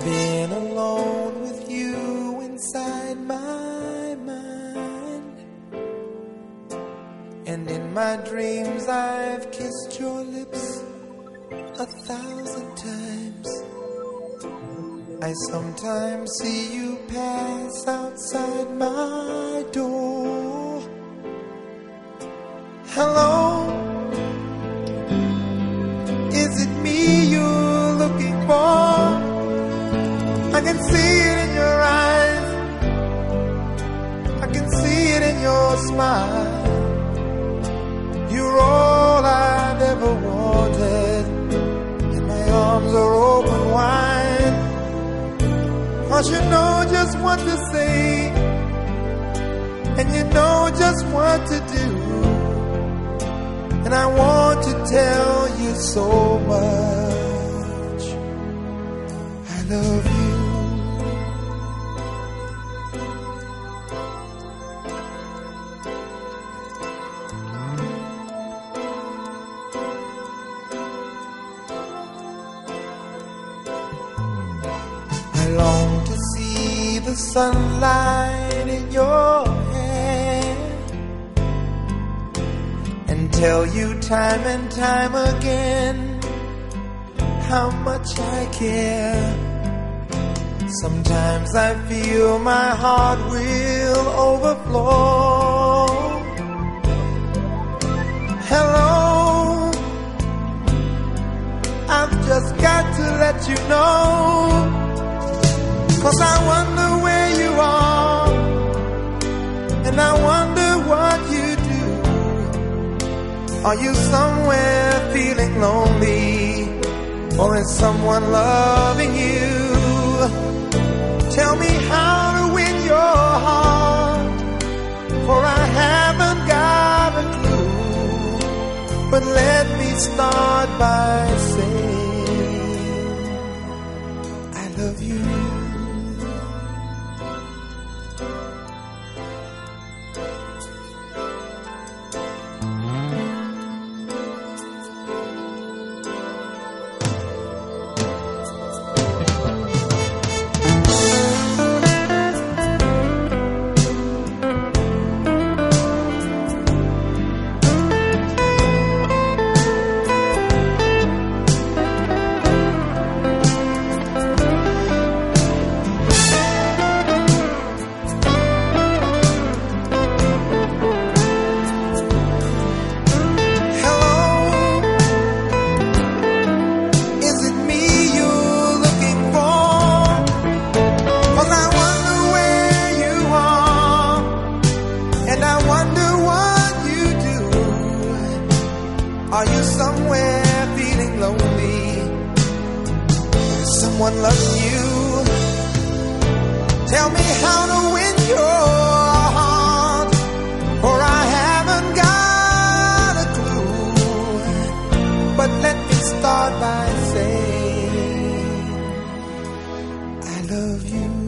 been alone with you inside my mind, and in my dreams I've kissed your lips 1,000 times. I sometimes see you pass outside my door. Hello, is it me you're looking for? I can see it in your eyes, I can see it in your smile. You're all I've ever wanted, and my arms are open wide. 'Cause you know just what to say, and you know just what to do, and I want to tell you so much. I love you. I long to see the sunlight in your hair and tell you time and time again how much I care. Sometimes I feel my heart will overflow. Hello, I've just got to let you know, 'cause I wonder where you are, and I wonder what you do. Are you somewhere feeling lonely, or is someone loving you? Tell me how to win your heart, for I haven't got a clue. But let me start by saying I love you. Are you somewhere feeling lonely? Is someone loving you? Tell me how to win your heart, for I haven't got a clue. But let me start by saying I love you.